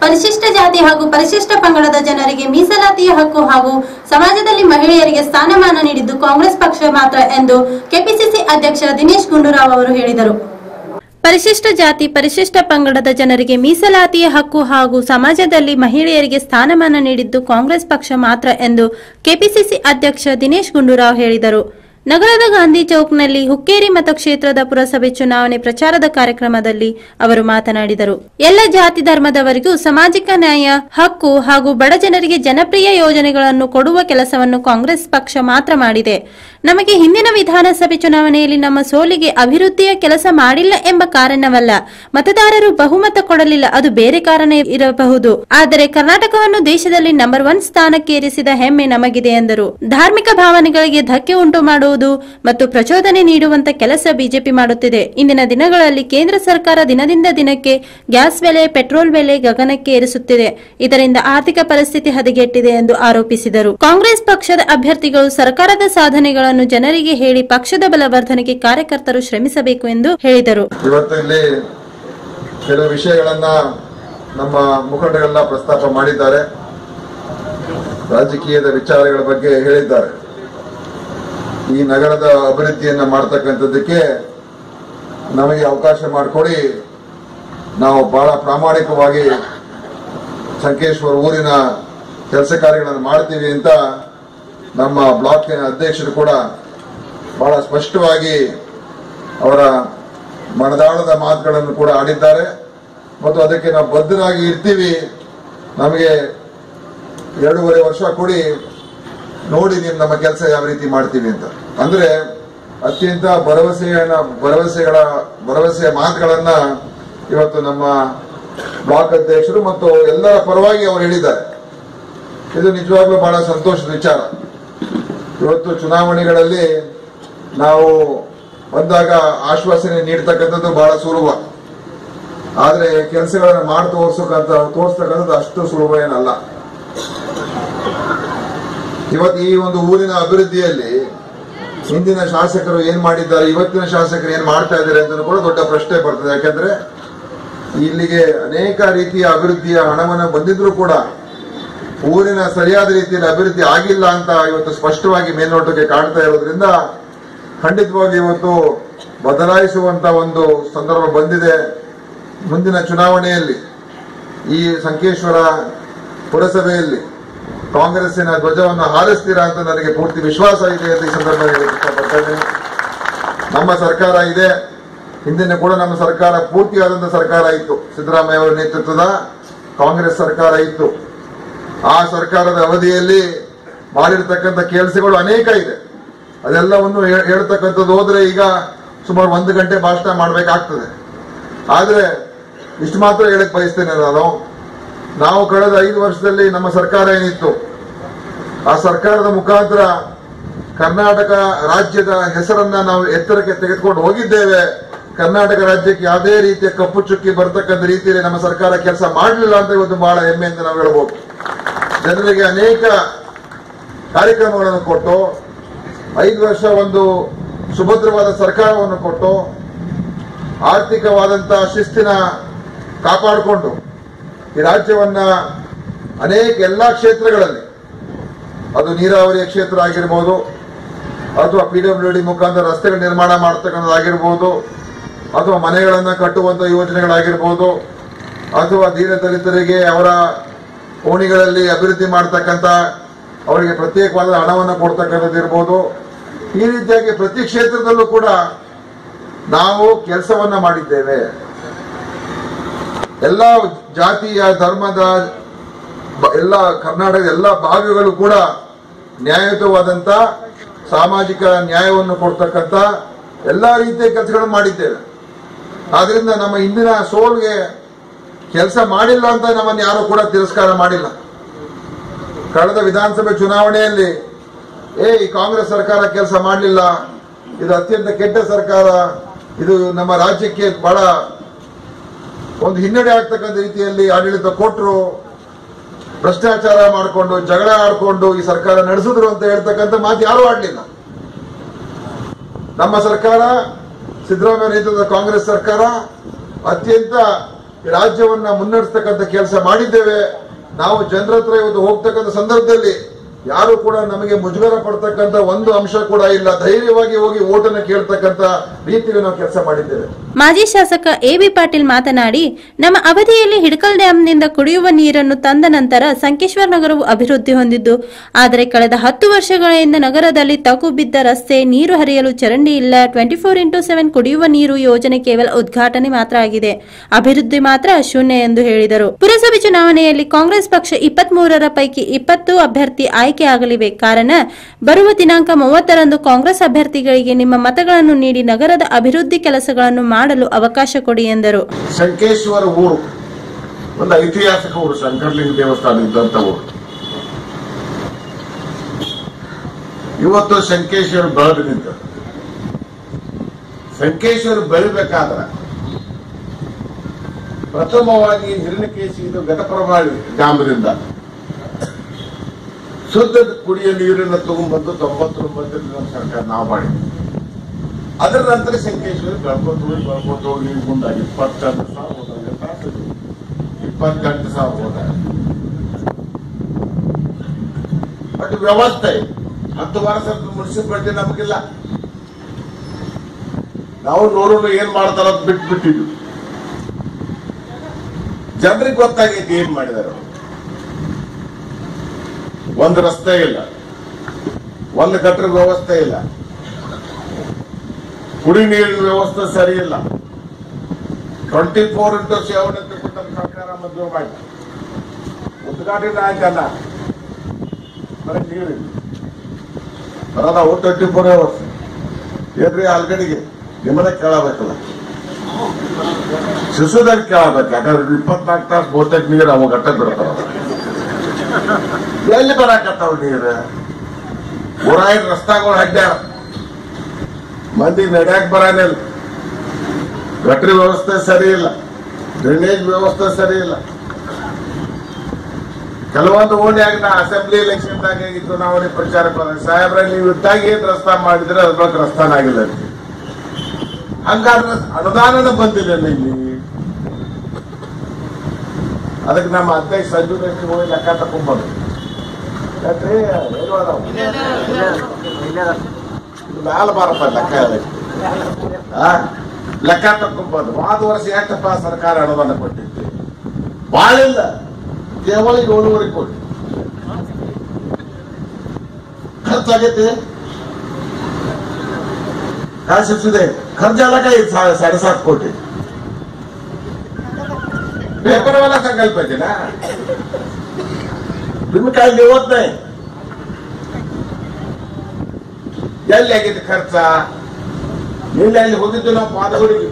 ಪರಿಶಿಷ್ಟ ಜಾತಿ ಹಾಗೂ ಪರಿಶಿಷ್ಟ ಪಂಗಡದ ಜನರಿಗೆ ಮೀಸಲಾತಿಯ ಹಕ್ಕು ಹಾಗೂ ಸಮಾಜದಲ್ಲಿ ಮಹಿಳೆಯರಿಗೆ ಸ್ಥಾನಮಾನ ನೀಡಿದ್ದು ಕಾಂಗ್ರೆಸ್ ಪಕ್ಷ ಮಾತ್ರ ಎಂದು ಕೆಪಿಸಿಸಿ ಅಧ್ಯಕ್ಷ ದಿನೇಶ್ ಗುಂಡೂರಾವ್ ಅವರು ಹೇಳಿದರು. ಪರಿಶಿಷ್ಟ ಜಾತಿ ಪರಿಶಿಷ್ಟ ಪಂಗಡದ ಜನರಿಗೆ ಮೀಸಲಾತಿಯ ಹಕ್ಕು ಹಾಗೂ ಸಮಾಜದಲ್ಲಿ ಮಹಿಳೆಯರಿಗೆ ಸ್ಥಾನಮಾನ ನೀಡಿದ್ದು ಕಾಂಗ್ರೆಸ್ ಪಕ್ಷ ಮಾತ್ರ ಎಂದು ಕೆಪಿಸಿಸಿ ಅಧ್ಯಕ್ಷ ದಿನೇಶ್ ಗುಂಡೂರಾವ್ ಹೇಳಿದರು. ನಗರದ ಗಾಂಧಿ ಚೌಕ್ನಲ್ಲಿ ಹುಕ್ಕೇರಿ ಮತಕ್ಷೇತ್ರದ ಪುರಸಭೆ ಚುನಾವಣೆ ಪ್ರಚಾರದ ಕಾರ್ಯಕ್ರಮದಲ್ಲಿ ಅವರು ಮಾತನಾಡಿದರು. ಎಲ್ಲ ಜಾತಿ ಧರ್ಮದವರಿಗೂ ಸಾಮಾಜಿಕ ನ್ಯಾಯ, ಹಕ್ಕು ಹಾಗೂ ಬಡ ಜನರಿಗೆ ಜನಪ್ರಿಯ ಯೋಜನೆಗಳನ್ನು ಕೊಡುವ ಕೆಲಸವನ್ನು ಕಾಂಗ್ರೆಸ್ ಪಕ್ಷ ಮಾತ್ರ ಮಾಡಿದೆ. ನಮಗೆ ಹಿಂದಿನ ವಿಧಾನಸಭೆ ಚುನಾವಣೆಯಲ್ಲಿ ನಮ್ಮ ಸೋಲಿಗೆ ಅಭಿವೃದ್ಧಿಯ ಕೆಲಸ ಮಾಡಿಲ್ಲ ಎಂಬ ಕಾರಣವಲ್ಲ, ಮತದಾರರು ಬಹುಮತ ಕೊಡಲಿಲ್ಲ, ಅದು ಬೇರೆ ಕಾರಣ ಇರಬಹುದು. ಆದರೆ ಕರ್ನಾಟಕವನ್ನು ದೇಶದಲ್ಲಿ ನಂಬರ್ 1 ಸ್ಥಾನಕ್ಕೇರಿಸಿದ ಹೆಮ್ಮೆ ನಮಗಿದೆ ಎಂದರು. ಧಾರ್ಮಿಕ ಭಾವನೆಗಳಿಗೆ ಧಕ್ಕೆ ಉಂಟು ಮಾಡುವುದು ಮತ್ತು ಪ್ರಚೋದನೆ ನೀಡುವಂತ ಕೆಲಸ ಬಿಜೆಪಿ ಮಾಡುತ್ತಿದೆ. ಇಂದಿನ ದಿನಗಳಲ್ಲಿ ಕೇಂದ್ರ ಸರ್ಕಾರ ದಿನದಿಂದ ದಿನಕ್ಕೆ ಗ್ಯಾಸ್ ಬೆಲೆ, ಪೆಟ್ರೋಲ್ ಬೆಲೆ ಗಗನಕ್ಕೆ ಏರಿಸುತ್ತಿದೆ. ಇದರಿಂದ ಆರ್ಥಿಕ ಪರಿಸ್ಥಿತಿ ಹದಗೆಟ್ಟಿದೆ ಎಂದು ಆರೋಪಿಸಿದರು. ಕಾಂಗ್ರೆಸ್ ಪಕ್ಷದ ಅಭ್ಯರ್ಥಿಗಳು ಸರ್ಕಾರದ ಸಾಧನೆಗಳನ್ನು ಜನರಿಗೆ ಹೇಳಿ ಪಕ್ಷದ ಬಲವರ್ಧನೆಗೆ ಕಾರ್ಯಕರ್ತರು ಶ್ರಮಿಸಬೇಕು ಎಂದು ಹೇಳಿದರು. ಇವತ್ತಿಲ್ಲಿ ಕೆಲವು ವಿಷಯಗಳನ್ನ ನಮ್ಮ ಮುಖಂಡರೆಲ್ಲ ಪ್ರಸ್ತಾಪ ಮಾಡಿದ್ದಾರೆ, ರಾಜಕೀಯದ ವಿಚಾರಗಳ ಬಗ್ಗೆ ಹೇಳಿದ್ದಾರೆ. ಈ ನಗರದ ಅಭಿವೃದ್ಧಿಯನ್ನ ಮಾಡತಕ್ಕಂಥದ್ದಕ್ಕೆ ನಮಗೆ ಅವಕಾಶ ಮಾಡಿಕೊಡಿ, ನಾವು ಬಹಳ ಪ್ರಾಮಾಣಿಕವಾಗಿ ಸಂಕೇಶ್ವರ ಊರಿನ ಕೆಲಸ ಕಾರ್ಯಗಳನ್ನು ಮಾಡ್ತೀವಿ ಅಂತ ನಮ್ಮ ಬ್ಲಾಕಿನ ಅಧ್ಯಕ್ಷರು ಕೂಡ ಬಹಳ ಸ್ಪಷ್ಟವಾಗಿ ಅವರ ಮನದಾಳದ ಮಾತುಗಳನ್ನು ಕೂಡ ಆಡಿದ್ದಾರೆ ಮತ್ತು ಅದಕ್ಕೆ ನಾವು ಬದ್ಧರಾಗಿ ಇರ್ತೀವಿ. ನಮಗೆ 2.5 ವರ್ಷ ಕೊಡಿ, ನೋಡಿ ನೀವು ನಮ್ಮ ಕೆಲಸ ಯಾವ ರೀತಿ ಮಾಡ್ತೀವಿ ಅಂತ. ಅಂದ್ರೆ ಅತ್ಯಂತ ಭರವಸೆಯ ಮಾತುಗಳನ್ನ ಇವತ್ತು ನಮ್ಮ ಬ್ಲಾಕ್ ಅಧ್ಯಕ್ಷರು ಮತ್ತು ಎಲ್ಲರ ಪರವಾಗಿ ಅವರು ಹೇಳಿದ್ದಾರೆ. ಇದು ನಿಜವಾಗ್ಲೂ ಬಹಳ ಸಂತೋಷದ ವಿಚಾರ. ಇವತ್ತು ಚುನಾವಣೆಗಳಲ್ಲಿ ನಾವು ಬಂದಾಗ ಆಶ್ವಾಸನೆ ನೀಡತಕ್ಕಂಥದ್ದು ಬಹಳ ಸುಲಭ, ಆದ್ರೆ ಕೆಲಸಗಳನ್ನು ಮಾಡಿ ತೋರಿಸ್ತಕ್ಕಂಥದ್ದು ಅಷ್ಟು ಸುಲಭ ಏನಲ್ಲ. ಇವತ್ತು ಈ ಒಂದು ಊರಿನ ಅಭಿವೃದ್ಧಿಯಲ್ಲಿ ಹಿಂದಿನ ಶಾಸಕರು ಏನ್ ಮಾಡಿದ್ದಾರೆ, ಇವತ್ತಿನ ಶಾಸಕರು ಏನ್ ಮಾಡ್ತಾ ಇದ್ದಾರೆ ಅಂತ ಕೂಡ ದೊಡ್ಡ ಪ್ರಶ್ನೆ ಬರ್ತದೆ. ಯಾಕಂದ್ರೆ ಇಲ್ಲಿಗೆ ಅನೇಕ ರೀತಿಯ ಅಭಿವೃದ್ಧಿಯ ಹಣವನ್ನು ಬಂದಿದ್ರು ಕೂಡ ಊರಿನ ಸರಿಯಾದ ರೀತಿಯಲ್ಲಿ ಅಭಿವೃದ್ಧಿ ಆಗಿಲ್ಲ ಅಂತ ಇವತ್ತು ಸ್ಪಷ್ಟವಾಗಿ ಮೇಲ್ನೋಟಕ್ಕೆ ಕಾಣ್ತಾ ಇರೋದ್ರಿಂದ ಖಂಡಿತವಾಗಿ ಇವತ್ತು ಬದಲಾಯಿಸುವಂತ ಒಂದು ಸಂದರ್ಭ ಬಂದಿದೆ. ಮುಂದಿನ ಚುನಾವಣೆಯಲ್ಲಿ ಈ ಸಂಕೇಶ್ವರ ಪುರಸಭೆಯಲ್ಲಿ ಕಾಂಗ್ರೆಸ್ಸಿನ ಧ್ವಜವನ್ನು ಹಾರಿಸ್ತೀರಾ ಅಂತ ನನಗೆ ಪೂರ್ತಿ ವಿಶ್ವಾಸ ಇದೆ ಅಂತ ಈ ಸಂದರ್ಭದಲ್ಲಿ ಹೇಳಕ್ಕೆ ಇಷ್ಟಪಡ್ತಾ ಇದ್ದೇನೆ. ನಮ್ಮ ಸರ್ಕಾರ ಇದೆ, ಹಿಂದಿನ ಕೂಡ ನಮ್ಮ ಸರ್ಕಾರ ಪೂರ್ತಿಯಾದಂತಹ ಸರ್ಕಾರ ಇತ್ತು. ಸಿದ್ದರಾಮಯ್ಯ ಅವರ ನೇತೃತ್ವದ ಕಾಂಗ್ರೆಸ್ ಸರ್ಕಾರ ಇತ್ತು. ಆ ಸರ್ಕಾರದ ಅವಧಿಯಲ್ಲಿ ಮಾಡಿರ್ತಕ್ಕಂಥ ಕೆಲಸಗಳು ಅನೇಕ ಇದೆ. ಅದೆಲ್ಲವನ್ನು ಹೇಳ್ತಕ್ಕಂಥದ್ದು ಹೋದ್ರೆ ಈಗ ಸುಮಾರು 1 ಗಂಟೆ ಭಾಷಣ ಮಾಡಬೇಕಾಗ್ತದೆ. ಆದ್ರೆ ಇಷ್ಟು ಮಾತ್ರ ಹೇಳಕ್ ಬಯಸ್ತೇನೆ ನಾವು ಕಳೆದ 5 ವರ್ಷದಲ್ಲಿ ನಮ್ಮ ಸರ್ಕಾರ ಏನಿತ್ತು, ಆ ಸರ್ಕಾರದ ಮುಖಾಂತರ ಕರ್ನಾಟಕ ರಾಜ್ಯದ ಹೆಸರನ್ನ ನಾವು ಎತ್ತರಕ್ಕೆ ತೆಗೆದುಕೊಂಡು ಹೋಗಿದ್ದೇವೆ. ಕರ್ನಾಟಕ ರಾಜ್ಯಕ್ಕೆ ಯಾವುದೇ ರೀತಿಯ ಕಪ್ಪು ಚುಕ್ಕಿ ಬರ್ತಕ್ಕಂಥ ರೀತಿಯಲ್ಲಿ ನಮ್ಮ ಸರ್ಕಾರ ಕೆಲಸ ಮಾಡಲಿಲ್ಲ ಅಂತ ಇವತ್ತು ಬಹಳ ಹೆಮ್ಮೆಯಿಂದ ನಾವು ಹೇಳಬಹುದು. ಜನರಿಗೆ ಅನೇಕ ಕಾರ್ಯಕ್ರಮಗಳನ್ನು ಕೊಟ್ಟು 5 ವರ್ಷ ಒಂದು ಸುಭದ್ರವಾದ ಸರ್ಕಾರವನ್ನು ಕೊಟ್ಟು ಆರ್ಥಿಕವಾದಂತಹ ಶಿಸ್ತಿನ ಕಾಪಾಡಿಕೊಂಡು ಈ ರಾಜ್ಯವನ್ನ ಎಲ್ಲಾ ಕ್ಷೇತ್ರಗಳಲ್ಲಿ, ಅದು ನೀರಾವರಿಯ ಕ್ಷೇತ್ರ ಆಗಿರ್ಬೋದು, ಅಥವಾ PWD ಮುಖಾಂತರ ರಸ್ತೆಗಳ ನಿರ್ಮಾಣ ಮಾಡತಕ್ಕಂಥದ್ದಾಗಿರ್ಬೋದು, ಅಥವಾ ಮನೆಗಳನ್ನ ಕಟ್ಟುವಂತ ಯೋಜನೆಗಳಾಗಿರ್ಬೋದು, ಅಥವಾ ದೀನದಲಿತರಿಗೆ ಅವರ ಓಣಿಗಳಲ್ಲಿ ಅಭಿವೃದ್ಧಿ ಮಾಡತಕ್ಕಂಥ ಅವರಿಗೆ ಪ್ರತ್ಯೇಕವಾದ ಹಣವನ್ನು ಕೊಡ್ತಕ್ಕಂಥದ್ದು ಇರ್ಬೋದು. ಈ ರೀತಿಯಾಗಿ ಪ್ರತಿ ಕ್ಷೇತ್ರದಲ್ಲೂ ಕೂಡ ನಾವು ಕೆಲಸವನ್ನ ಮಾಡಿದ್ದೇವೆ. ಎಲ್ಲ ಜಾತಿಯ ಧರ್ಮದ ಎಲ್ಲ ಕರ್ನಾಟಕದ ಎಲ್ಲ ಭಾಗಗಳು ಕೂಡ ನ್ಯಾಯಯುತವಾದಂತ ಸಾಮಾಜಿಕ ನ್ಯಾಯವನ್ನು ಕೊಡ್ತಕ್ಕಂಥ ಎಲ್ಲಾ ರೀತಿಯ ಕೆಲಸಗಳನ್ನು ಮಾಡಿದ್ದೇವೆ. ಆದ್ರಿಂದ ನಮ್ಮ ಇಂದಿನ ಸೋಲ್ಗೆ ಕೆಲಸ ಮಾಡಿಲ್ಲ ಅಂತ ನಮ್ಮನ್ನು ಯಾರು ಕೂಡ ತಿರಸ್ಕಾರ ಮಾಡಿಲ್ಲ. ಕಳೆದ ವಿಧಾನಸಭೆ ಚುನಾವಣೆಯಲ್ಲಿ ಈ ಕಾಂಗ್ರೆಸ್ ಸರ್ಕಾರ ಕೆಲಸ ಮಾಡಲಿಲ್ಲ, ಇದು ಅತ್ಯಂತ ಕೆಟ್ಟ ಸರ್ಕಾರ, ಇದು ನಮ್ಮ ರಾಜ್ಯಕ್ಕೆ ಬಹಳ ಒಂದು ಹಿನ್ನಡೆ ಆಗ್ತಕ್ಕಂಥ ರೀತಿಯಲ್ಲಿ ಆಡಳಿತ ಕೊಟ್ಟರು, ಭ್ರಷ್ಟಾಚಾರ ಮಾಡಿಕೊಂಡು ಜಗಳ ಆಡ್ಕೊಂಡು ಈ ಸರ್ಕಾರ ನಡೆಸಿದ್ರು ಅಂತ ಹೇಳ್ತಕ್ಕಂಥ ಮಾತು ಯಾರೂ ಆಡಲಿಲ್ಲ. ನಮ್ಮ ಸರ್ಕಾರ, ಸಿದ್ದರಾಮಯ್ಯ ನೇತೃತ್ವದ ಕಾಂಗ್ರೆಸ್ ಸರ್ಕಾರ ಅತ್ಯಂತ ರಾಜ್ಯವನ್ನ ಮುನ್ನಡೆಸ್ತಕ್ಕಂಥ ಕೆಲಸ ಮಾಡಿದ್ದೇವೆ. ನಾವು ಜನರ ಹತ್ರ ಇವತ್ತು ಹೋಗ್ತಕ್ಕಂಥ ಸಂದರ್ಭದಲ್ಲಿ ಯಾರು ಕೂಡ ನಮಗೆ ಮುಜುಗರ ಪಡ್ತಕ್ಕಂಥ ಒಂದು ಅಂಶ ಕೂಡ ಇಲ್ಲ. ಧೈರ್ಯವಾಗಿ ಹೋಗಿ ಓಟನ್ನು ಕೇಳ್ತಕ್ಕಂಥ ರೀತಿಯಲ್ಲಿ ನಾವು ಕೆಲಸ ಮಾಡಿದ್ದೇವೆ. ಮಾಜಿ ಶಾಸಕ ಎಬಿ ಪಾಟೀಲ್ ಮಾತನಾಡಿ, ನಮ್ಮ ಅವಧಿಯಲ್ಲಿ ಹಿಡಕಲ್ ಡ್ಯಾಂನಿಂದ ಕುಡಿಯುವ ನೀರನ್ನು ತಂದ ನಂತರ ಸಂಕೇಶ್ವರ ನಗರವು ಅಭಿವೃದ್ಧಿ ಹೊಂದಿದ್ದು, ಆದರೆ ಕಳೆದ 10 ವರ್ಷಗಳಿಂದ ನಗರದಲ್ಲಿ ತಗ್ಗು ಬಿದ್ದ ರಸ್ತೆ, ನೀರು ಹರಿಯಲು ಚರಂಡಿ ಇಲ್ಲ. 24x7 ಕುಡಿಯುವ ನೀರು ಯೋಜನೆ ಕೇವಲ ಉದ್ಘಾಟನೆ ಮಾತ್ರ ಆಗಿದೆ, ಅಭಿವೃದ್ಧಿ ಮಾತ್ರ ಶೂನ್ಯ ಎಂದು ಹೇಳಿದರು. ಪುರಸಭೆ ಚುನಾವಣೆಯಲ್ಲಿ ಕಾಂಗ್ರೆಸ್ ಪಕ್ಷ 23ರ ಪೈಕಿ 20 ಅಭ್ಯರ್ಥಿ ಆಯ್ಕೆಯಾಗಲಿವೆ. ಕಾರಣ, ಬರುವ ದಿನಾಂಕ 30ರಂದು ಕಾಂಗ್ರೆಸ್ ಅಭ್ಯರ್ಥಿಗಳಿಗೆ ನಿಮ್ಮ ಮತಗಳನ್ನು ನೀಡಿ ನಗರದ ಅಭಿವೃದ್ಧಿ ಕೆಲಸಗಳನ್ನು ಮಾಡಲು ಅವಕಾಶ ಕೊಡಿ ಎಂದರು. ಸಂಕೇಶ್ವರ ಊರು ಒಂದು ಐತಿಹಾಸಿಕ ಊರು, ಶಂಕರಲಿಂಗ ದೇವಸ್ಥಾನ ಇದ್ದಂತ ಊರು. ಇವತ್ತು ಸಂಕೇಶ್ವರ ಬೆಳೆದು ನಿಂತ. ಸಂಕೇಶ್ವರ ಬೆಳಿಬೇಕಾದ್ರೆ ಪ್ರಥಮವಾಗಿ ಹಿರಣ್ಯಕೇಶಿ ಇದು ಘಟಪ್ರಭಾವಿ ಡ್ಯಾಮದಿಂದ ಶುದ್ಧ ಕುಡಿಯುವ ನೀರನ್ನು ತಗೊಂಡ್ಬಂದು 99 ನಮ್ಮ ಸರ್ಕಾರ ನಾವು ಮಾಡಿದ್ವಿ. ಅದರ ನಂತರ ಸಂಕೇಶ್ವರ ಬೆಳ್ಕೊಂಡು ಹೋಗಿ ಮುಂದಾಗಿ 28 ಸಾವಿರ ಹೋದಾಗ ಬಟ್ ವ್ಯವಸ್ಥೆ 10 ವರ್ಷ ಮುನ್ಸಿಪಾಲಿಟಿ ನಮಗಿಲ್ಲ. ನಾವು ನೋಡೋಣ ಏನ್ ಮಾಡ್ತಾರ ಅಂತ ಬಿಟ್ಬಿಟ್ಟಿದ್ವಿ. ಜನರಿಗೆ ಗೊತ್ತಾಗೈತಿ ಏನ್ ಮಾಡಿದಾರ. ಒಂದು ರಸ್ತೆ ಇಲ್ಲ, ಒಂದು ಗಟರ ವ್ಯವಸ್ಥೆ ಇಲ್ಲ, ಕುಡಿ ನೀರಿನ ವ್ಯವಸ್ಥೆ ಸರಿ ಇಲ್ಲ. 24x7 ಅಂತ ಕೊಟ್ಟ ಸರ್ಕಾರ ಮದುವೆ ಮಾಡಿ ಉದ್ಘಾಟನೆ ಆಯ್ತಲ್ಲ, ಬರೀ ನೀರಿಲ್ಲ ಬರೋದ 24 hours. ಏನ್ರಿ ಆಲ್ಗಡಿಗೆ ನಿಮ್ಮನೆ ಕೇಳಬೇಕಲ್ಲ, ಶಿಶುದಾಗ ಕೇಳಬೇಕು. ಯಾಕಂದ್ರೆ 24 ತಾಸು ಬಹುತೇಕ ನೀರು ಅವ ಗಟ್ಟ ಬಿಡ್ತಾವ. ಎಲ್ಲಿ ಬರಾಕತ್ತಾವ ನೀರು? ಊರಾಗ ರಸ್ತಾಗಳು ಹಡ್ಡ್ಯಾರ, ಮಂದಿ ನಡ್ಯಾಕ್ ಬರಾನಿಲ್ಲ, ಗಟ್ರಿ ವ್ಯವಸ್ಥೆ ಸರಿ ಇಲ್ಲ, ಡ್ರೈನೇಜ್ ವ್ಯವಸ್ಥೆ ಸರಿ ಇಲ್ಲ. ಕೆಲವೊಂದು ಓಣಿಯಾಗ ನಾ ಅಸೆಂಬ್ಲಿ ಎಲೆಕ್ಷನ್ದಾಗ ಚುನಾವಣೆ ಪ್ರಚಾರಕ್ಕೆ ಬಂದಾಗ, ಸಾಹೇಬ್ರ ನೀವು ಇದ್ದಾಗ ಏನ್ ರಸ್ತಾ ಮಾಡಿದ್ರೆ ಅದ್ರ ಬಗ್ಗೆ ರಸ್ತಾನ ಆಗಿಲ್ಲ. ಹಂಗಾದ್ರೆ ಅನುದಾನ ಬಂದಿಲ್ಲ ಇಲ್ಲಿ. ಅದಕ್ಕೆ ನಮ್ಮ ಅಧ್ಯಕ್ಷ ಸಂಜು ಹೋಗಿ ಲೆಕ್ಕ ತಕೊಂಡ್ಬಂದು ಮ್ಯಾಲ ಬಾರಪ್ಪ ಲೆಕ್ಕ. ಲೆಕ್ಕ ತಕೊಂಡ್ಬಂದು 1 ವರ್ಷ ಎಷ್ಟಪ್ಪ ಸರ್ಕಾರ ಅನುದಾನ ಕೊಟ್ಟಿದ್ವಿ? ಬಾಳಿಲ್ಲ, ಕೇವಲ 7.5 ಕೋಟಿ ಖರ್ಚಾಗೈತಿ. ಕಾಸಿದೆ ಖರ್ಚಾಲಕ 7.5 ಕೋಟಿ. ಪೇಪರ್ वाला संकल्प है ना, तुम्ही काय लिहत नाही. ಎಲ್ಲಿ ಆಗಿದೆ ಖರ್ಚ? ಎಲ್ಲಿ ಅಲ್ಲಿ ಹೋಗಿದ್ದು ನಾವು ಪಾದಗಳಿಗೆ.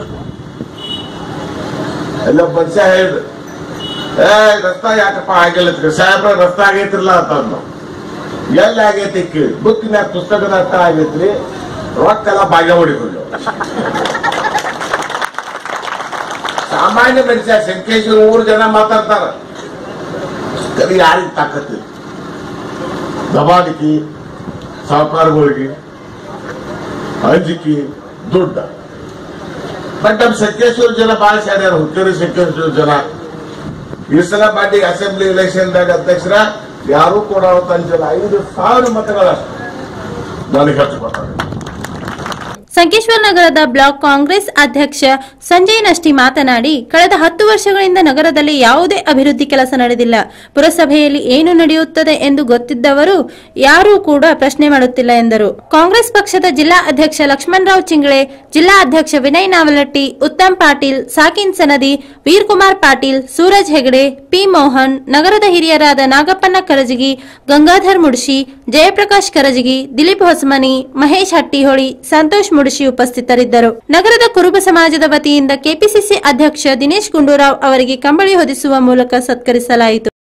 ಎಲ್ಲ ಮನುಷ್ಯ ಹೇಳಿದ್ರು, ರಸ್ತಾ ಯಾಕಪ್ಪ ಆಗಿಲ್ಲ ಸಾಹೇಬ್ರ, ರಸ್ತಾ ಆಗೈತಿರ್ಲ ಅಂತ ಅಂದ್ರು. ಎಲ್ಲಿ ಆಗೈತಿ ಕೇಳಿ, ಬುಕ್ಕಿನ ಪುಸ್ತಕದ ಅರ್ಥ ಆಗೈತ್ರಿ, ರೊಕ್ಕೆಲ್ಲ ಭಾಗ್ಯ ಹೊಡಿಕೊಂಡು. ಸಾಮಾನ್ಯ ಮನುಷ್ಯ ಸಂಕೇಶ್ವರ 3 ಜನ ಮಾತಾಡ್ತಾರ, ಯಾರಿಗೆ ತಾಕತ್ತಿಲ್ಲ. ದಬಾಣಿಕೆ, ಸಾಹುಕಾರಗಳಿಗೆ ಅಂಜಿಕೆ, ದುಡ್ಡ. ಬಟ್ ನಮ್ಮ ಸಂಕೇಶ್ವರ ಜನ ಬಹಳ ಶಾರ್ಯಾರ. ಹುಕ್ಕೇರಿ ಸಂಕೇಶ್ವರ ಜನ ಈ ಸಲ ಬಾಡಿ ಅಸೆಂಬ್ಲಿ ಎಲೆಕ್ಷನ್ದಾಗ ಅಧ್ಯಕ್ಷರ ಯಾರು ಕೂಡ 5,000 ಮತಗಳಷ್ಟು ನನಗೆ ಖರ್ಚು ಕೊಡ್ತಾರೆ. ಸಂಕೇಶ್ವರ ನಗರದ ಬ್ಲಾಕ್ ಕಾಂಗ್ರೆಸ್ ಅಧ್ಯಕ್ಷ ಸಂಜಯ್ ನಷ್ಟಿ ಮಾತನಾಡಿ, ಕಳೆದ 10 ವರ್ಷಗಳಿಂದ ನಗರದಲ್ಲಿ ಯಾವುದೇ ಅಭಿವೃದ್ಧಿ ಕೆಲಸ ನಡೆದಿಲ್ಲ. ಪುರಸಭೆಯಲ್ಲಿ ಏನು ನಡೆಯುತ್ತದೆ ಎಂದು ಗೊತ್ತಿದ್ದವರು ಯಾರೂ ಕೂಡ ಪ್ರಶ್ನೆ ಮಾಡುತ್ತಿಲ್ಲ ಎಂದರು. ಕಾಂಗ್ರೆಸ್ ಪಕ್ಷದ ಜಿಲ್ಲಾ ಅಧ್ಯಕ್ಷ ಲಕ್ಷ್ಮಣರಾವ್ ಚಿಂಗಳೆ, ಜಿಲ್ಲಾ ಅಧ್ಯಕ್ಷ ವಿನಯ್ ನಾವಲಟ್ಟಿ, ಉತ್ತಮ್ ಪಾಟೀಲ್, ಸಾಕಿನ್ ಸನದಿ, ವೀರ್ಕುಮಾರ್ ಪಾಟೀಲ್, ಸೂರಜ್ ಹೆಗಡೆ, ಪಿ ಮೋಹನ್, ನಗರದ ಹಿರಿಯರಾದ ನಾಗಪ್ಪನ ಕರಜಗಿ, ಗಂಗಾಧರ್ ಮುಡ್ಶಿ, ಜಯಪ್ರಕಾಶ್ ಕರಜಗಿ, ದಿಲೀಪ್ ಹೊಸಮನಿ, ಮಹೇಶ್ ಹಟ್ಟಿಹೊಳಿ, ಸಂತೋಷ್ ಮುಡ್ಶಿ ಉಪಸ್ಥಿತರಿದ್ದರು. ನಗರದ ಕುರುಬ ಸಮಾಜದ ವತಿಯಿಂದ ಕೆಪಿಸಿಸಿ ಅಧ್ಯಕ್ಷ ದಿನೇಶ್ ಗುಂಡೂರಾವ್ ಅವರಿಗೆ ಕಂಬಳಿ ಹೊದಿಸುವ ಮೂಲಕ ಸತ್ಕರಿಸಲಾಯಿತು.